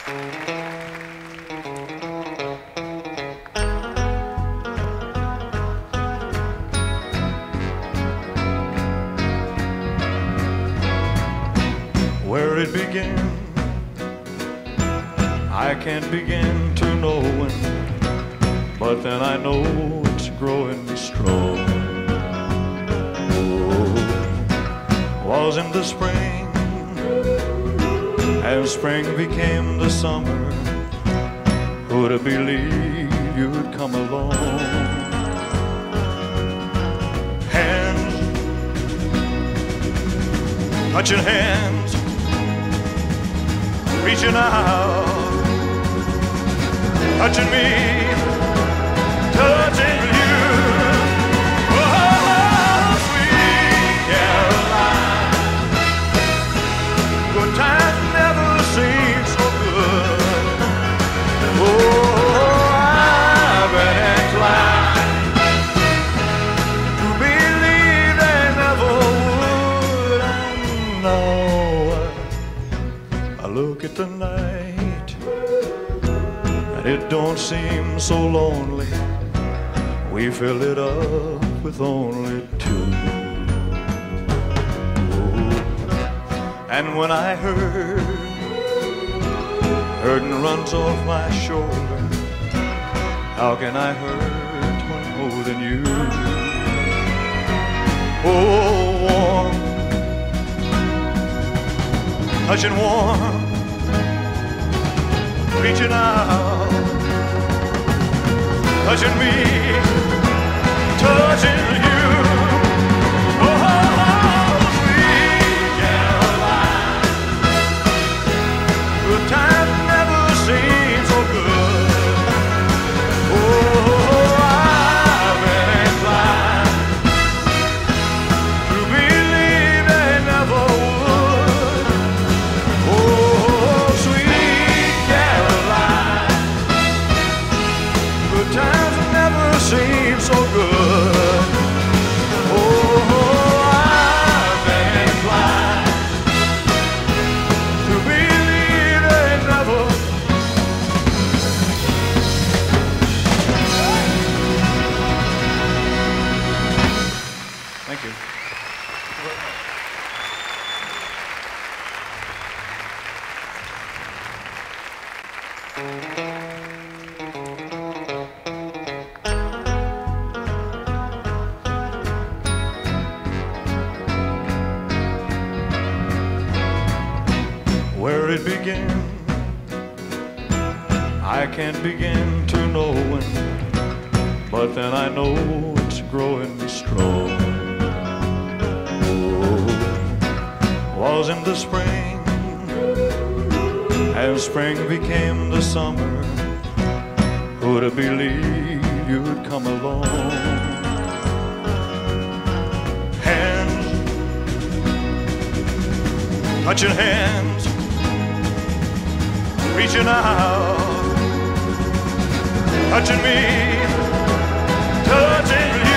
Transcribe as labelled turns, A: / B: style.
A: Where it began, I can't begin to know when, but then I know it's growing strong. Oh, was in the spring, and spring became the summer. Who'd have believed you'd come along? Hands, touching hands, reaching out, touching me, touching you. Oh, sweet Caroline, good times never seem so good. Oh, I've been inclined to believe they never would. And now I look at the night, and it don't seem so lonely. We fill it up with only two. Oh, and when I hurting runs off my shoulder, how can I hurt when holding you? Oh, warm, touching warm, reaching out, touching me, touching you. Oh, sweet Caroline, good times never seem so good. Oh, I've been inclined to believe they never would. Oh, sweet Caroline, good times never seem so good. Oh, I've been inclined to believe they never. Thank you. Where it began, I can't begin to know when, but then I know it's growing strong. Oh, was in the spring, and spring became the summer. Who'd have believed you'd come along? Hands, touching hands, reaching out, touching me, touching you.